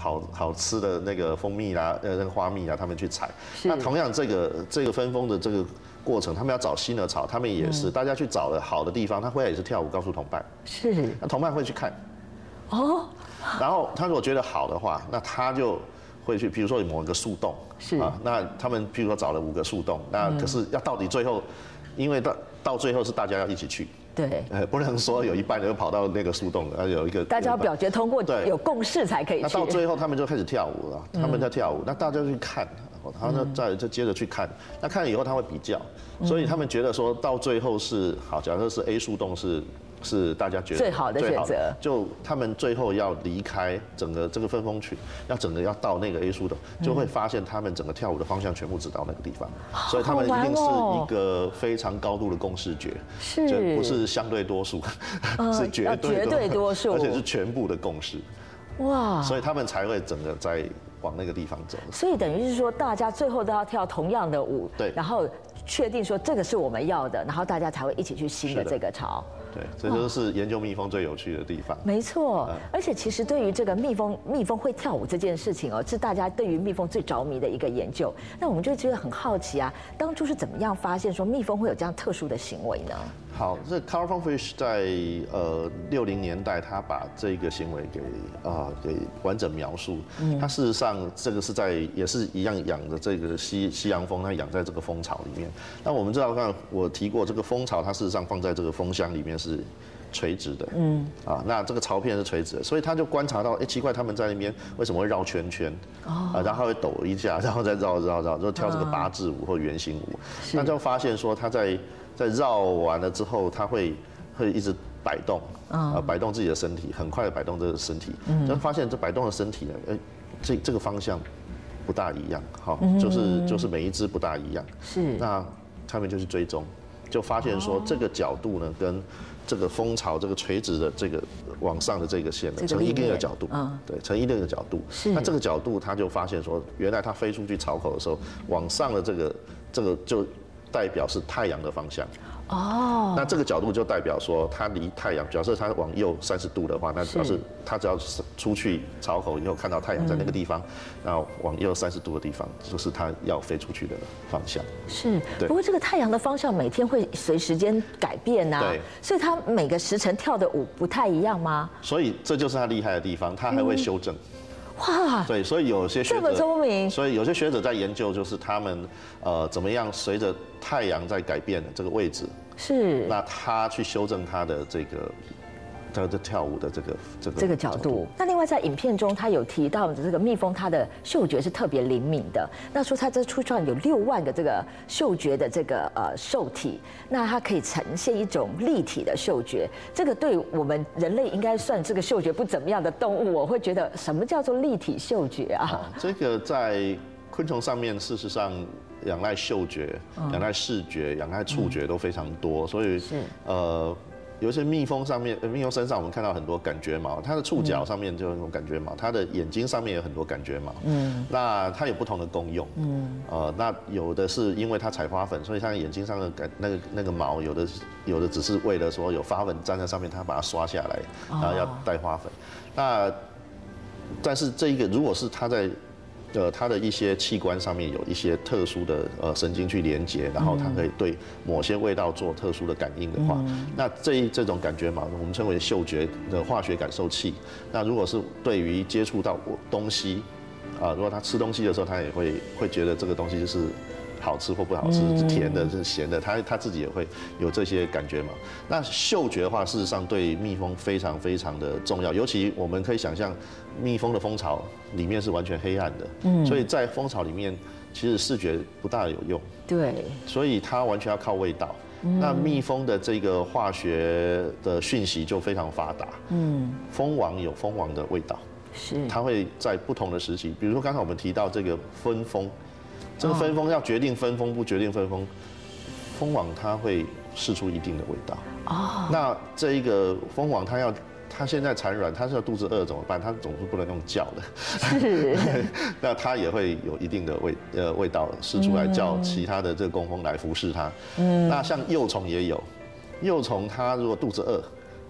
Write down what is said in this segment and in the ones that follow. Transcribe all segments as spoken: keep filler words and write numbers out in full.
好好吃的那个蜂蜜啦，呃，那个花蜜啊，他们去采。那同样这个这个分蜂的这个过程，他们要找新的巢，他们也是、嗯、大家去找了好的地方，他回来也是跳舞告诉同伴。 是。 那同伴会去看。哦。然后他如果觉得好的话，那他就会去，比如说有某一个树洞。 是。 啊，那他们譬如说找了五个树洞，那可是要到底最后，因为到到最后是大家要一起去。 对， 呃，不能说有一半人跑到那个树洞，呃，有一个大家要表决通过，对，有共识才可以去。 那到最后他们就开始跳舞了，他们在跳舞，那大家就去看，然后呢再再接着去看，那看了以后他会比较，所以他们觉得说到最后是好，假设是 A 树洞是。是大家觉得最好的选择， 就他们最后要离开整个这个分蜂群，要整个要到那个 A 树洞，就会发现他们整个跳舞的方向全部指到那个地方，所以他们一定是一个非常高度的共识决， 是， 不是相对多数，是绝对绝对多数， 而且是全部的共识。哇！所以他们才会整个在往那个地方走。 所以等于是说，大家最后都要跳同样的舞， 对， 然后确定说这个是我们要的，然后大家才会一起去新的这个巢。 对，这就是研究蜜蜂最有趣的地方。 没错，而且其实对于这个蜜蜂，蜜蜂会跳舞这件事情哦，是大家对于蜜蜂最着迷的一个研究。那我们就觉得很好奇啊，当初是怎么样发现说蜜蜂会有这样特殊的行为呢？ 好，这 Carl von Frisch 在呃六零年代，他把这个行为给啊、呃、给完整描述。嗯，他事实上这个是在也是一样养的这个西西洋蜂，它养在这个蜂巢里面。那我们知道，看我提过这个蜂巢，它事实上放在这个蜂箱里面是垂直的。嗯，啊，那这个巢片是垂直的，所以他就观察到，哎、欸，奇怪，他们在那边为什么会绕圈圈？哦，啊，然后会抖一下，然后再绕绕绕，就跳这个八字舞或圆形舞。那就发现说，他在在绕完了之后，它会会一直摆动，啊，摆动自己的身体，很快的摆动这个身体，就发现这摆动的身体呢，哎，这这个方向不大一样，好，就是就是每一只不大一样， 是， 那他们就去追踪，就发现说这个角度呢，跟这个蜂巢这个垂直的这个往上的这个线呢，成一定的角度，对，成一定的角度，是，那这个角度他就发现说，原来它飞出去巢口的时候，往上的这个这个就代表是太阳的方向。哦，那这个角度就代表说，它离太阳，假设它往右三十度的话，那表示它只要出去巢口以后看到太阳在那个地方，然后往右三十度的地方，就是它要飞出去的方向。 是，不过这个太阳的方向每天会随时间改变啊，对，所以它每个时辰跳的舞不太一样吗？ 所以这就是它厉害的地方，它还会修正。嗯， 哇， 对，所以有些学者这么聪明， 所以有些学者在研究，就是他们呃怎么样随着太阳在改变的这个位置， 是， 那他去修正他的这个他的跳舞的这个这个这个角度。那另外在影片中，他有提到这个蜜蜂，它的嗅觉是特别灵敏的。那说它这出上有六万个这个嗅觉的这个呃受体，那它可以呈现一种立体的嗅觉。这个对我们人类应该算这个嗅觉不怎么样的动物，我会觉得什么叫做立体嗅觉啊？ 哦，这个在昆虫上面，事实上仰赖嗅觉、仰赖视觉、仰赖触觉都非常多，所以是呃。有一些蜜蜂上面，蜜蜂身上我们看到很多感觉毛，它的触角上面就有很多感觉毛，它的眼睛上面有很多感觉毛。嗯，那它有不同的功用。嗯，呃，那有的是因为它采花粉，所以它眼睛上的感那个那个毛，有的有的只是为了说有花粉粘在上面，它把它刷下来，然后要带花粉。那但是这一个如果是它在呃，它的一些器官上面有一些特殊的呃神经去连接，然后它可以对某些味道做特殊的感应的话，嗯、那这这种感觉毛，我们称为嗅觉的化学感受器。那如果是对于接触到东西，啊、呃，如果它吃东西的时候，它也会会觉得这个东西就是好吃或不好吃，是甜的，是咸的，它它自己也会有这些感觉嘛。那嗅觉的话，事实上对蜜蜂非常非常的重要，尤其我们可以想象，蜜蜂的蜂巢里面是完全黑暗的，嗯，所以在蜂巢里面，其实视觉不大有用， 对， 所以它完全要靠味道。那蜜蜂的这个化学的讯息就非常发达，嗯，蜂王有蜂王的味道， 是， 它会在不同的时期，比如说刚才我们提到这个分蜂。这个分蜂要决定分蜂不决定分蜂，蜂王它会释出一定的味道。哦，那这一个蜂王它要它现在产卵，它是要肚子饿怎么办？它总是不能用叫的。是。那它也会有一定的味呃味道释出来，叫其他的这个工蜂来服侍它。嗯。那像幼虫也有，幼虫它如果肚子饿，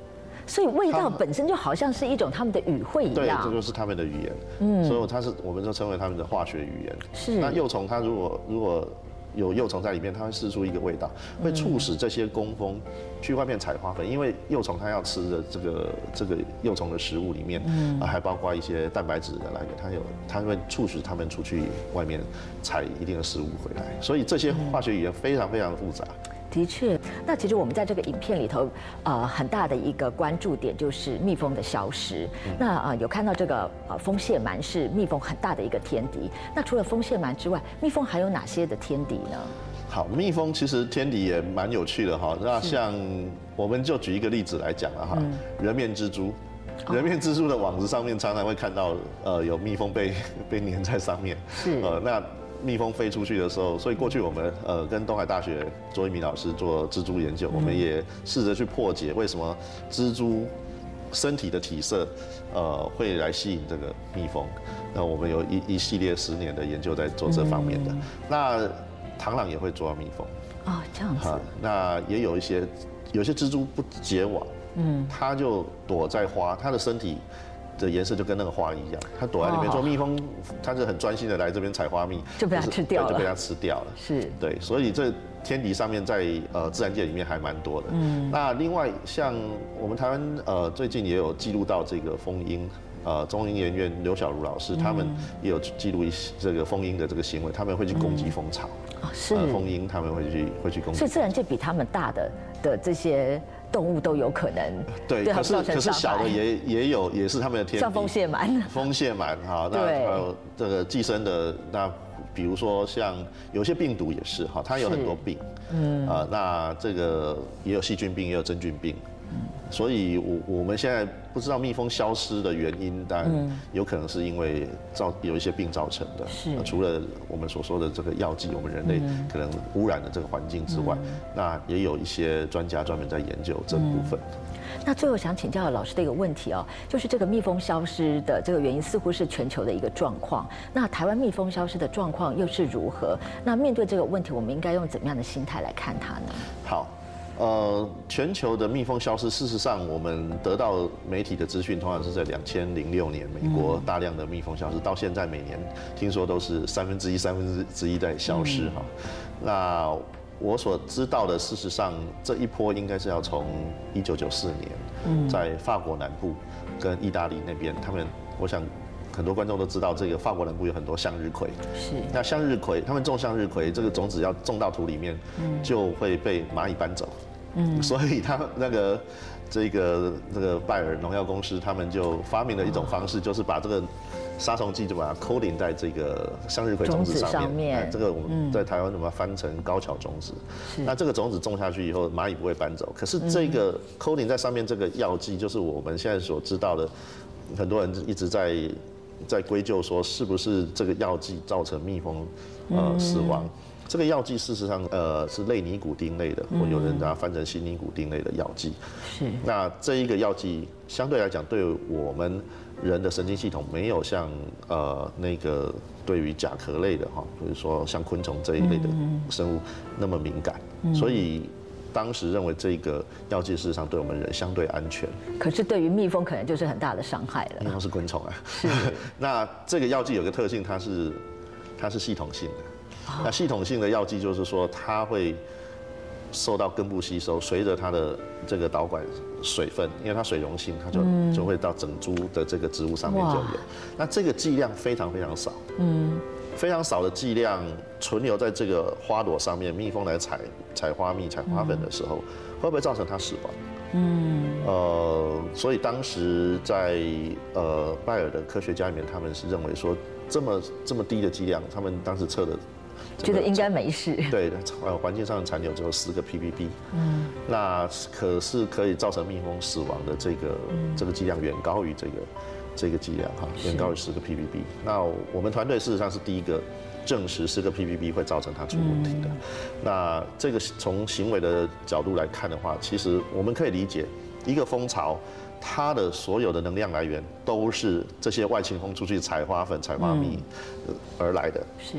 所以味道本身就好像是一种他们的语汇一样。 对，这就是他们的语言。嗯，所以它是我们就称为他们的化学语言。 是。 那幼虫它如果如果有幼虫在里面，它会释出一个味道，会促使这些工蜂去外面采花粉，因为幼虫它要吃的这个这个幼虫的食物里面，嗯，还包括一些蛋白质的来源，它有它会促使它们出去外面采一定的食物回来，所以这些化学语言非常非常复杂。 的确，那其实我们在这个影片里头，呃，很大的一个关注点就是蜜蜂的消失。嗯、那呃，有看到这个呃蜂蟹螨是蜜蜂很大的一个天敌。那除了蜂蟹螨之外，蜜蜂还有哪些的天敌呢？ 好，蜜蜂其实天敌也蛮有趣的哈。那像我们就举一个例子来讲了哈，嗯、人面蜘蛛。人面蜘蛛的网子上面常常会看到，呃，有蜜蜂被被粘在上面。是。呃，那蜜蜂飞出去的时候，所以过去我们呃跟东海大学卓一鸣老师做蜘蛛研究，我们也试着去破解为什么蜘蛛身体的体色呃会来吸引这个蜜蜂。那我们有一一系列十年的研究在做这方面的。嗯、那螳螂也会捉蜜蜂。 哦，这样子。 那也有一些有些蜘蛛不结网，嗯，它就躲在花，它的身体的颜色就跟那个花一样，它躲在里面。说蜜蜂，它是很专心的来这边采花蜜， 就被它吃掉了， 就被它吃掉了。是，对，所以这天敌上面在呃自然界里面还蛮多的。嗯，那另外像我们台湾呃最近也有记录到这个蜂鹰。呃，中英研院刘小茹老师他们也有记录一些这个蜂鹰的这个行为，他们会去攻击蜂巢。啊，是。蜂鹰他们会去会去攻击。 所以自然界比他们大的的这些动物都有可能对，可是可是小的也也有也是他们的天敌。 像蜂蟹螨。 蜂蟹螨哈，那还有这个寄生的那。比如说像有些病毒也是哈，它有很多病，嗯啊、呃，那这个也有细菌病，也有真菌病，嗯，所以我我们现在不知道蜜蜂消失的原因，但有可能是因为造有一些病造成的，是、呃、除了我们所说的这个药剂，我们人类可能污染的这个环境之外，嗯、那也有一些专家专门在研究这部分。嗯那最后想请教老师的一个问题哦，就是这个蜜蜂消失的这个原因似乎是全球的一个状况，那台湾蜜蜂消失的状况又是如何？那面对这个问题，我们应该用怎么样的心态来看它呢？ 好，呃，全球的蜜蜂消失，事实上我们得到媒体的资讯，通常是在两千零六年，美国大量的蜜蜂消失，嗯、到现在每年听说都是三分之一、三分之一在消失哈、嗯。那我所知道的，事实上这一波应该是要从一九九四年，嗯、在法国南部跟意大利那边，他们我想很多观众都知道，这个法国南部有很多向日葵，是那向日葵，他们种向日葵，这个种子要种到土里面，嗯、就会被蚂蚁搬走，嗯，所以他那个这个这个拜耳农药公司，他们就发明了一种方式，就是把这个杀虫剂就把它 coating 在这个向日葵种子上面，这个我们在台湾怎么翻成高桥种子？那这个种子种下去以后，蚂蚁不会搬走。可是这个 coating 在上面这个药剂，就是我们现在所知道的，很多人一直在在归咎说，是不是这个药剂造成蜜蜂呃死亡？这个药剂事实上呃是类尼古丁类的，或有人把它翻成新尼古丁类的药剂。是。那这一个药剂相对来讲，对我们人的神经系统没有像呃那个对于甲壳类的哈，比如说像昆虫这一类的生物那么敏感，所以当时认为这个药剂事实上对我们人相对安全。 可是对于蜜蜂可能就是很大的伤害了。 蜜蜂是昆虫啊。是。那这个药剂有个特性，它是它是系统性的。那系统性的药剂就是说，它会受到根部吸收，随着它的这个导管水分，因为它水溶性，它就就会到整株的这个植物上面就有。那这个剂量非常非常少，嗯，非常少的剂量存留在这个花朵上面，蜜蜂来采采花蜜、采花粉的时候，会不会造成它死亡？嗯，呃，所以当时在呃拜耳的科学家里面，他们是认为说，这么这么低的剂量，他们当时测的。 觉得应该没事。 对的，呃，环境上的残留只有十个 ppb， 嗯，那可是可以造成蜜蜂死亡的这个、嗯、这个剂量远高于这个这个剂量哈，远高于十个 ppb。那我们团队事实上是第一个证实十个 ppb 会造成它出问题的。嗯、那这个从行为的角度来看的话，其实我们可以理解，一个蜂巢它的所有的能量来源都是这些外勤蜂出去采花粉、采花蜜而来的。是。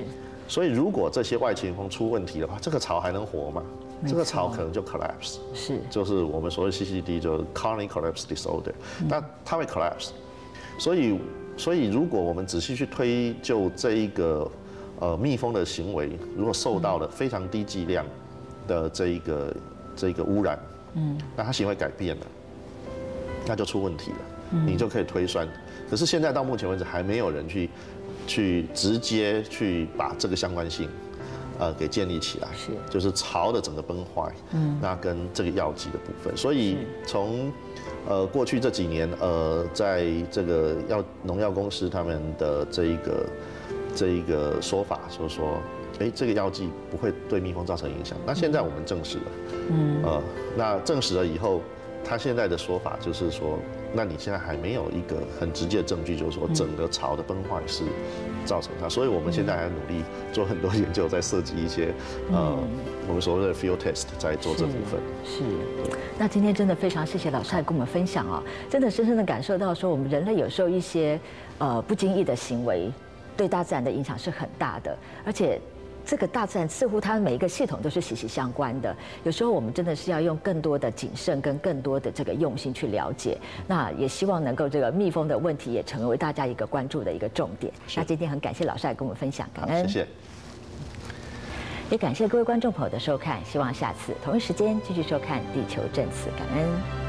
所以如果这些外勤蜂出问题的话，这个巢还能活吗？这个巢可能就 collapse， 是， 就是我们所谓 C C D， 就是 colony collapse disorder， 那它会 collapse。所以，所以如果我们仔细去推究这一个呃蜜蜂的行为，如果受到了非常低剂量的这一个这个污染，嗯，那它行为改变了，那就出问题了，你就可以推算。可是现在到目前为止还没有人去去直接去把这个相关性。呃，给建立起来，是，就是巢的整个崩坏，嗯，那跟这个药剂的部分，所以从呃过去这几年，呃，在这个药农药公司他们的这一个这一个说法，就是说，哎，这个药剂不会对蜜蜂造成影响。那现在我们证实了，嗯，呃，那证实了以后，他现在的说法就是说，那你现在还没有一个很直接的证据，就是说整个巢的崩坏是造成它，所以我们现在还努力做很多研究，在设计一些呃我们所谓的 field test， 在做这部分。 是，那今天真的非常谢谢老师来跟我们分享啊，真的深深的感受到说，我们人类有时候一些呃不经意的行为，对大自然的影响是很大的，而且。这个大自然似乎它每一个系统都是息息相关的，有时候我们真的是要用更多的谨慎跟更多的这个用心去了解。那也希望能够这个蜜蜂的问题也成为大家一个关注的一个重点。那今天很感谢老师来跟我们分享，感恩。 谢谢。 也感谢各位观众朋友的收看，希望下次同一时间继续收看《地球证词》，感恩。